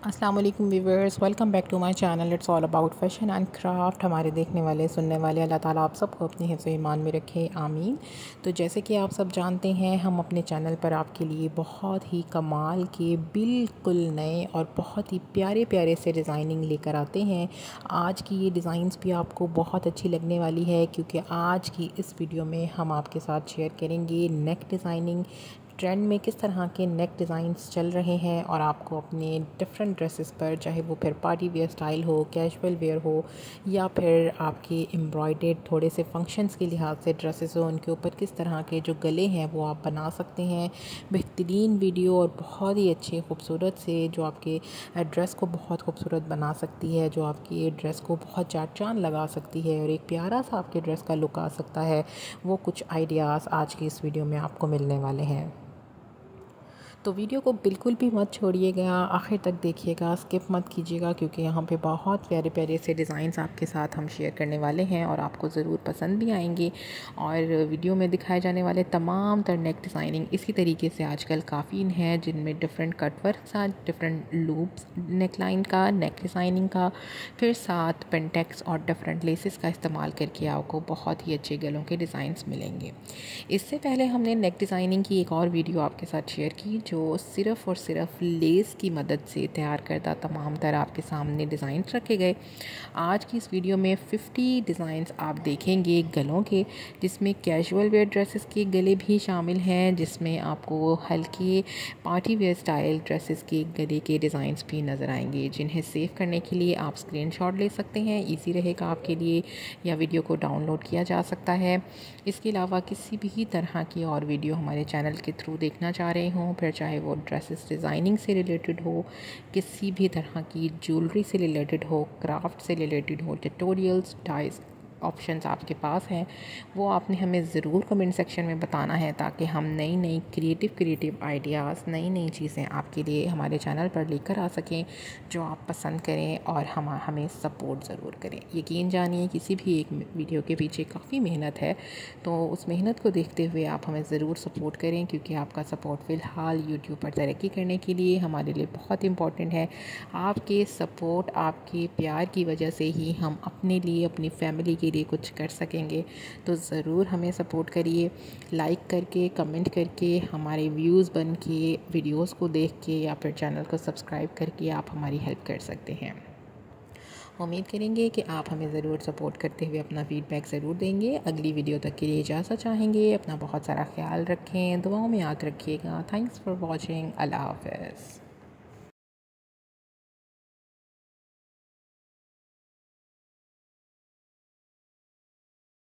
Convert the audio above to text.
अस्सलाम वालेकुम viewers, welcome back to my channel. It's all about fashion and craft. हमारे देखने वाले सुनने वाले अल्लाह ताला आप सबको अपने हिफ्ज़ ईमान में रखे, आमीन। तो जैसे कि आप सब जानते हैं, हम अपने चैनल पर आपके लिए बहुत ही कमाल के बिल्कुल नए और बहुत ही प्यारे प्यारे से डिज़ाइनिंग लेकर आते हैं। आज की ये डिज़ाइंस भी आपको बहुत अच्छी लगने वाली है, क्योंकि आज की इस वीडियो में हम आपके साथ शेयर करेंगे नेक डिज़ाइनिंग। ट्रेंड में किस तरह के नेक डिज़ाइंस चल रहे हैं और आपको अपने डिफरेंट ड्रेसेस पर, चाहे वो फिर पार्टी वेयर स्टाइल हो, कैजुअल वेयर हो, या फिर आपके एम्ब्रॉयडर्ड थोड़े से फंक्शंस के लिहाज से ड्रेसेस हो, उनके ऊपर किस तरह के जो गले हैं वो आप बना सकते हैं। बेहतरीन वीडियो और बहुत ही अच्छे खूबसूरत से जो आपके ड्रेस को बहुत खूबसूरत बना सकती है, जो आपकी ड्रेस को बहुत चार चांद लगा सकती है और एक प्यारा सा आपके ड्रेस का लुक आ सकता है। वो कुछ आइडियाज़ आज की इस वीडियो में आपको मिलने वाले हैं। तो वीडियो को बिल्कुल भी मत छोड़िएगा, आखिर तक देखिएगा, स्किप मत कीजिएगा, क्योंकि यहाँ पे बहुत प्यारे प्यारे से डिज़ाइंस आपके साथ हम शेयर करने वाले हैं और आपको ज़रूर पसंद भी आएंगे। और वीडियो में दिखाए जाने वाले तमाम तर नेक डिज़ाइनिंग इसी तरीके से आजकल काफ़ी इन है, जिनमें डिफरेंट कटवर्क साथ, डिफरेंट लूप्स नेक लाइन का, नेक डिज़ाइनिंग का, फिर साथ पेंटेक्स और डिफरेंट लेसेस का इस्तेमाल करके आपको बहुत ही अच्छे गलों के डिज़ाइंस मिलेंगे। इससे पहले हमने नेक डिज़ाइनिंग की एक और वीडियो आपके साथ शेयर की, जो सिर्फ़ और सिर्फ लेस की मदद से तैयार करता तमाम तरह आपके सामने डिज़ाइंस रखे गए। आज की इस वीडियो में 50 डिज़ाइंस आप देखेंगे गलों के, जिसमें कैजुअल वेयर ड्रेसेस के गले भी शामिल हैं, जिसमें आपको हल्के पार्टी वेयर स्टाइल ड्रेसेस के गले के डिज़ाइंस भी नज़र आएंगे, जिन्हें सेव करने के लिए आप स्क्रीनशॉट ले सकते हैं। ईजी रहेगा आपके लिए, या वीडियो को डाउनलोड किया जा सकता है। इसके अलावा किसी भी तरह की और वीडियो हमारे चैनल के थ्रू देखना चाह रहे हों, फिर चाहे वो ड्रेसेस डिज़ाइनिंग से रिलेटेड हो, किसी भी तरह की ज्वेलरी से रिलेटेड हो, क्राफ्ट से रिलेटेड हो, ट्यूटोरियल्स, डाइस ऑप्शंस आपके पास हैं, वो आपने हमें ज़रूर कमेंट सेक्शन में बताना है, ताकि हम नई नई क्रिएटिव आइडियाज़, नई नई चीज़ें आपके लिए हमारे चैनल पर लेकर आ सकें, जो आप पसंद करें और हमें सपोर्ट ज़रूर करें। यकीन जानिए, किसी भी एक वीडियो के पीछे काफ़ी मेहनत है, तो उस मेहनत को देखते हुए आप हमें ज़रूर सपोर्ट करें, क्योंकि आपका सपोर्ट फ़िलहाल यूट्यूब पर तरक्की करने के लिए हमारे लिए बहुत इम्पॉर्टेंट है। आपके सपोर्ट, आपके प्यार की वजह से ही हम अपने लिए, अपनी फैमिली के लिए कुछ कर सकेंगे। तो ज़रूर हमें सपोर्ट करिए, लाइक करके, कमेंट करके, हमारे व्यूज़ बन के, वीडियोस को देख के, या फिर चैनल को सब्सक्राइब करके आप हमारी हेल्प कर सकते हैं। उम्मीद करेंगे कि आप हमें ज़रूर सपोर्ट करते हुए अपना फ़ीडबैक ज़रूर देंगे। अगली वीडियो तक के लिए इजाज़त चाहेंगे। अपना बहुत सारा ख्याल रखें, दुआओं में याद रखिएगा। Thanks for watching. अल्लाह हाफ़िज़।